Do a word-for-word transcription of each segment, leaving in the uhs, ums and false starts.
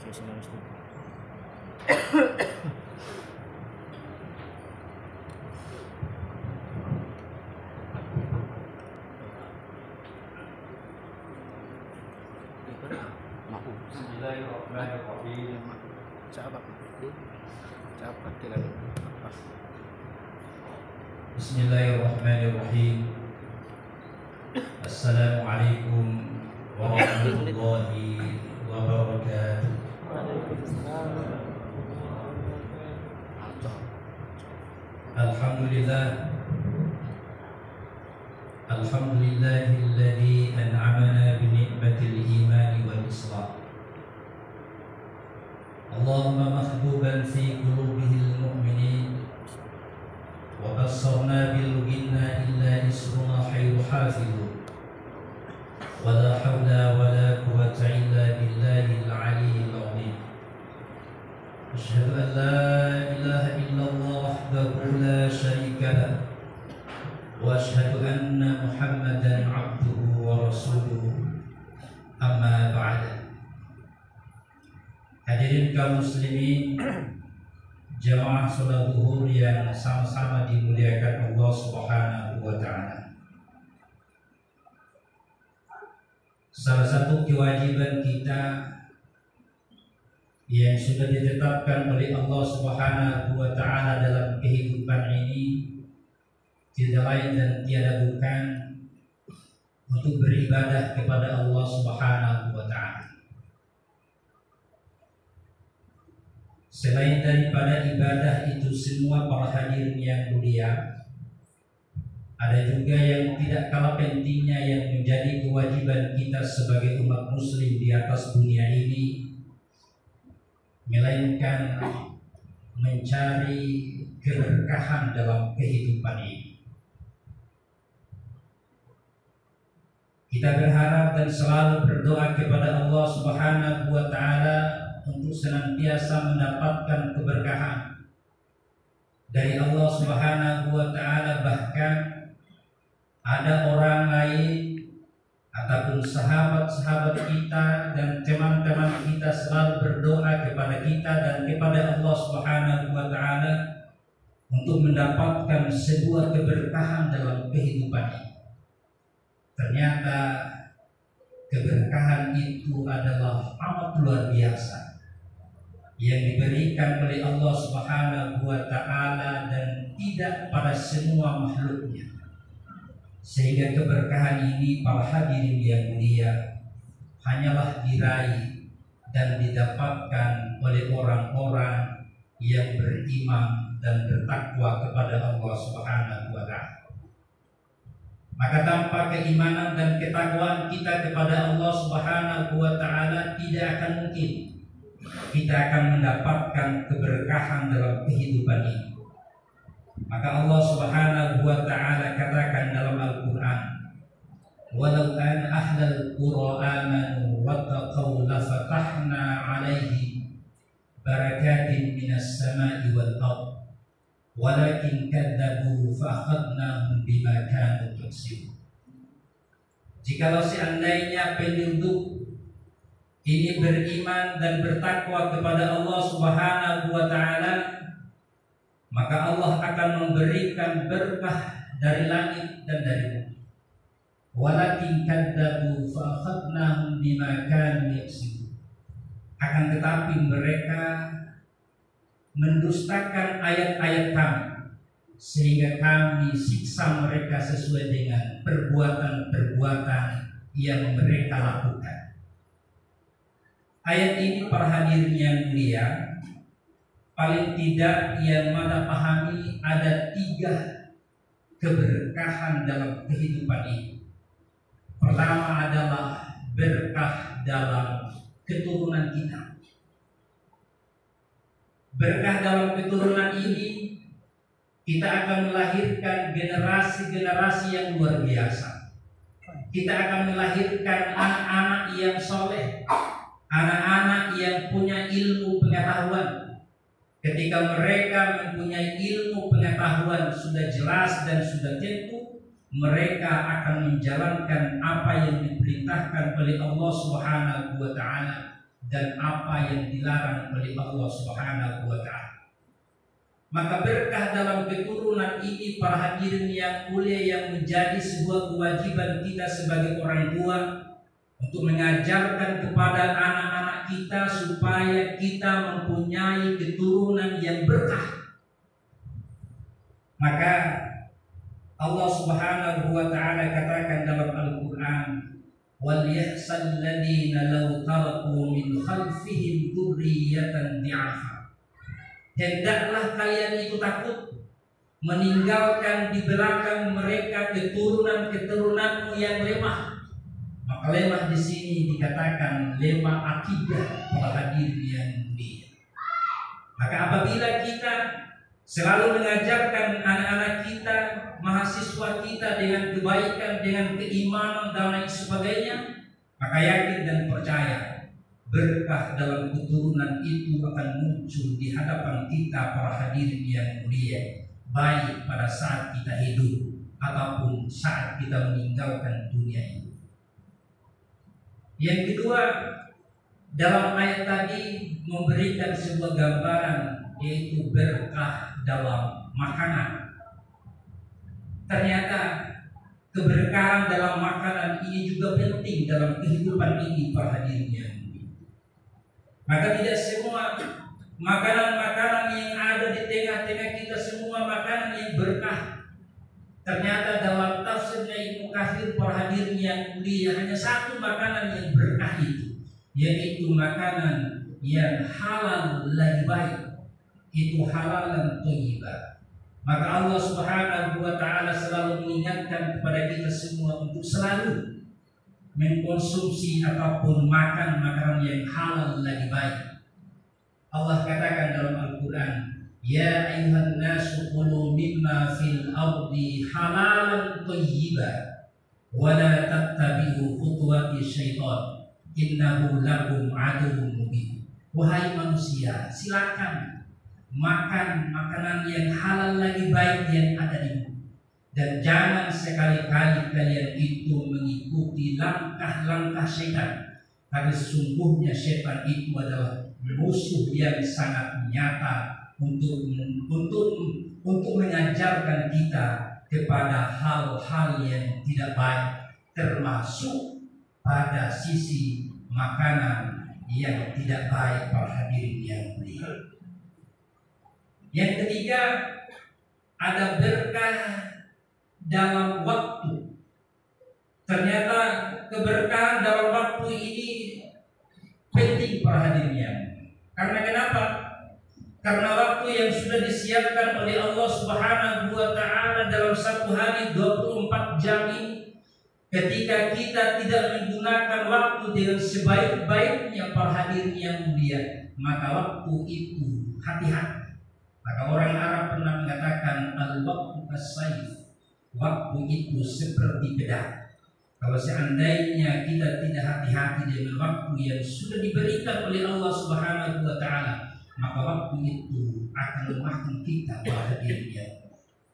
Bismillahirrahmanirrahim. Sahabat, sahabat tidak. Bismillahirrahmanirrahim. Assalamualaikum warahmatullahi wabarakatuh. Alhamdulillah. Alhamdulillahilladzi an'amana bi ni'matil iman wal islam. Allahumma mahbuban fi qulubihil mu'minin wa bassarna bil ginna illa isruna khairu hafidun wa la hawla wa la quwwata illa billahil aliyyil azim. Asyhadu an la ilaha illallah wahdahu la syarika lah wa asyhadu anna Muhammadan abduhu wa rasuluhu. Amma ba'da. Hadirin kaum muslimin, jamaah salat zuhur yang sama-sama dimuliakan Allah Subhanahu wa taala. Salah satu kewajiban kita yang sudah ditetapkan oleh Allah Subhanahu wa taala dalam kehidupan ini tidak lain dan tiada bukan untuk beribadah kepada Allah Subhanahu wa taala. Selain daripada ibadah itu semua, para hadirin yang mulia, ada juga yang tidak kalah pentingnya yang menjadi kewajiban kita sebagai umat muslim di atas dunia ini, melainkan mencari keberkahan dalam kehidupan ini. Kita berharap dan selalu berdoa kepada Allah Subhanahu wa taala untuk senantiasa mendapatkan keberkahan dari Allah Subhanahu wa taala. Bahkan ada orang lain ataupun sahabat-sahabat kita dan teman-teman kita selalu berdoa kepada kita dan kepada Allah Subhanahu wa taala untuk mendapatkan sebuah keberkahan dalam kehidupan ini. Ternyata keberkahan itu adalah amat luar biasa yang diberikan oleh Allah Subhanahu wa taala dan tidak pada semua makhluknya. Sehingga keberkahan ini, para hadirin yang mulia, hanyalah diraih dan didapatkan oleh orang-orang yang beriman dan bertakwa kepada Allah Subhanahu wa taala. Maka tanpa keimanan dan ketakwaan kita kepada Allah Subhanahu wa taala, tidak akan mungkin kita akan mendapatkan keberkahan dalam kehidupan ini. Maka Allah Subhanahu wa taala katakan dalam Al-Qur'an, "Walau an ahlal qura amanu wattaqau la fatahna 'alaihim barakatin minas sama'i wal ardh walakin kadzabu fa akhadnahum bima kanu yaksibun." Jikalau seandainya penduduk ini beriman dan bertakwa kepada Allah Subhanahu wa taala, maka Allah akan memberikan berkah dari langit dan dari bumi. Walakin kadzabu fa akhadnahum bima kanu yaksibun. Akan tetapi mereka mendustakan ayat-ayat kami, sehingga kami siksa mereka sesuai dengan perbuatan-perbuatan yang mereka lakukan. Ayat ini, para hadirin yang mulia, paling tidak yang mana pahami ada tiga keberkahan dalam kehidupan ini. Pertama adalah berkah dalam keturunan kita. Berkah dalam keturunan ini, kita akan melahirkan generasi-generasi yang luar biasa. Kita akan melahirkan anak-anak yang soleh, anak-anak yang punya ilmu pengetahuan. Ketika mereka mempunyai ilmu pengetahuan sudah jelas dan sudah tentu, mereka akan menjalankan apa yang diperintahkan oleh Allah Subhanahu wa taala dan apa yang dilarang oleh Allah Subhanahu wa Ta'ala. Maka berkah dalam keturunan ini para hadirin yang mulia, yang menjadi sebuah kewajiban kita sebagai orang tua untuk mengajarkan kepada anak-anak kita supaya kita mempunyai keturunan yang berkah. Maka Allah Subhanahu wa Ta'ala katakan dalam Al-Qur'an, wal yahsal ladina law taraku min khalfihim dzurriyyatan dhi'afa. Hendaklah kalian itu takut meninggalkan di belakang mereka keturunan-keturunanmu yang lemah. Maka lemah di sini dikatakan lemah akidah para hadirin yang mulia. Maka apabila kita selalu mengajarkan anak-anak kita, mahasiswa kita dengan kebaikan, dengan keimanan dan lain sebagainya, maka yakin dan percaya berkah dalam keturunan itu akan muncul di hadapan kita para hadirin yang mulia, baik pada saat kita hidup ataupun saat kita meninggalkan dunia ini. Yang kedua, dalam ayat tadi memberikan sebuah gambaran, yaitu berkah dalam makanan. Ternyata keberkahan dalam makanan ini juga penting dalam kehidupan ini para hadirin yang mulia. Maka tidak semua makanan-makanan yang ada di tengah-tengah kita semua makanan yang berkah. Ternyata dalam tafsirnya Ibnu Katsir para hadirin yang mulia, hanya satu makanan yang berkah itu, yaitu makanan yang halal lagi baik, itu halalan thayyibah. Maka Allah Subhanahu wa Ta'ala selalu mengingatkan kepada kita semua untuk selalu mengkonsumsi ataupun makan makanan yang halal lagi baik. Allah katakan dalam Al-Quran, ya ayuhan nasu kulu mimma fil ardi halalan thayyiban wa la tattabi'u khutuwati syaitan innahu lakum aduwwun mubin. Wahai manusia, silakan makan makanan yang halal lagi baik yang ada di bumi, dan jangan sekali-kali kalian itu mengikuti langkah-langkah setan, karena sesungguhnya setan itu adalah musuh yang sangat nyata untuk untuk untuk mengajarkan kita kepada hal-hal yang tidak baik, termasuk pada sisi makanan yang tidak baik para hadirin yang mulia. Yang ketiga, ada berkah dalam waktu. Ternyata keberkahan dalam waktu ini penting para hadirin yang mulia. Karena kenapa? Karena waktu yang sudah disiapkan oleh Allah Subhanahu wa Ta'ala dalam satu hari dua puluh empat jam ini, ketika kita tidak menggunakan waktu dengan sebaik-baiknya para hadirin yang mulia, maka waktu itu hati-hati. Maka orang Arab pernah mengatakan al-waqtu as-sayf, waktu itu seperti pedang. Kalau seandainya kita tidak hati-hati dengan waktu yang sudah diberikan oleh Allah Subhanahu wa Ta'ala, maka waktu itu akan lemahkan kita pada dirinya.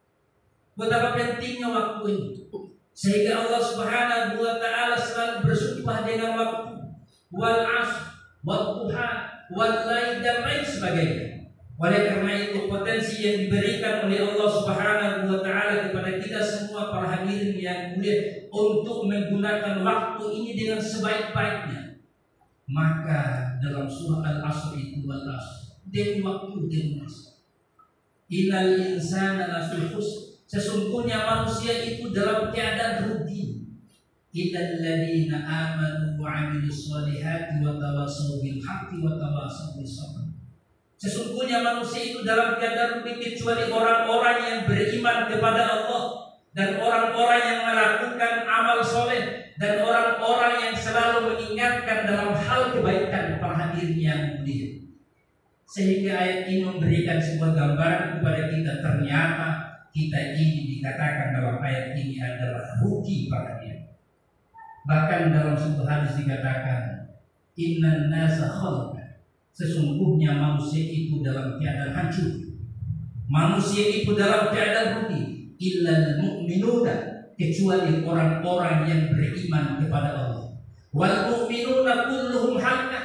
Betapa pentingnya waktu ini, sehingga Allah Subhanahu wa Ta'ala selalu bersumpah dengan waktu, wal asr, wal duha, wal lail dan lain sebagainya. Oleh karena itu potensi yang diberikan oleh Allah Subhanahu wa Ta'ala kepada kita semua para hadirin yang mulia untuk menggunakan waktu ini dengan sebaik-baiknya. Maka dalam surah Al-Asr itu, wal asr, demi waktu demi masa, innal insana lafi khusr, sesungguhnya manusia itu dalam keadaan rugi, illal ladzina amanu wa 'amilus shalihati wa tawassaw bil haqqi wa tawassaw bis sabr. Sesungguhnya manusia itu dalam keadaan rugi kecuali orang-orang yang beriman kepada Allah, dan orang-orang yang melakukan amal soleh, dan orang-orang yang selalu mengingatkan dalam hal kebaikan para hadirin yang mulia. Sehingga ayat ini memberikan sebuah gambaran kepada kita, ternyata kita ini dikatakan dalam ayat ini adalah rugi para hadirin. Bahkan dalam sebuah hadis dikatakan, innan nasa khalqa, sesungguhnya manusia itu dalam keadaan hancur, manusia itu dalam keadaan rugi, illal mu'minuna, kecuali orang-orang yang beriman kepada Allah. Wal mu'minuna kulluhum halqah,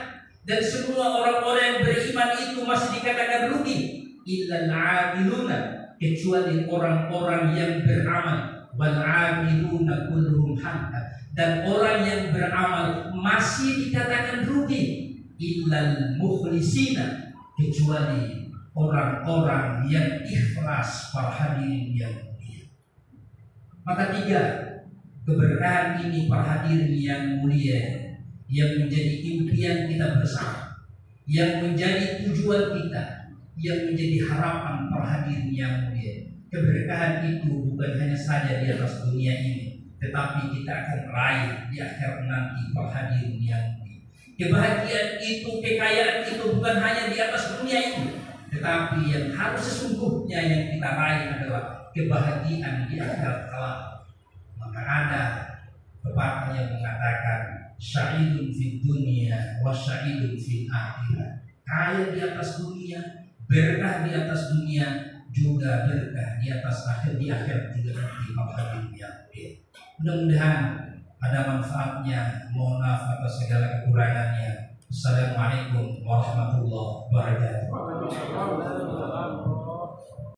Dan semua orang-orang yang beriman itu masih dikatakan rugi. Illal amiluna, kecuali orang-orang yang beramal. Wal amiluna kulluhum hatta, dan orang yang beramal masih dikatakan rugi. Illal mukhlisina, kecuali orang-orang yang ikhlas. Para hadirin yang mulia, maka tiga keberkahan ini para hadirin yang mulia, yang menjadi impian kita bersama, yang menjadi tujuan kita, yang menjadi harapan para hadirin yang mulia. Keberkahan itu bukan hanya saja di atas dunia ini, tetapi kita akan raih di akhir nanti para hadirin yang mulia. Kebahagiaan itu, kekayaan itu bukan hanya di atas dunia ini, tetapi yang harus sesungguhnya yang kita raih adalah kebahagiaan di akhirat kelak. Maka ada pepatah yang mengatakan sya'idun fid dunya wa sya'idun fil akhirah. Kaya di atas dunia, berkah di atas dunia, juga berkah di atas akhir di akhir juga nanti. Mudah-mudahan ada manfaatnya. Mohon maaf atas segala kekurangannya. Assalamualaikum warahmatullahi wabarakatuh.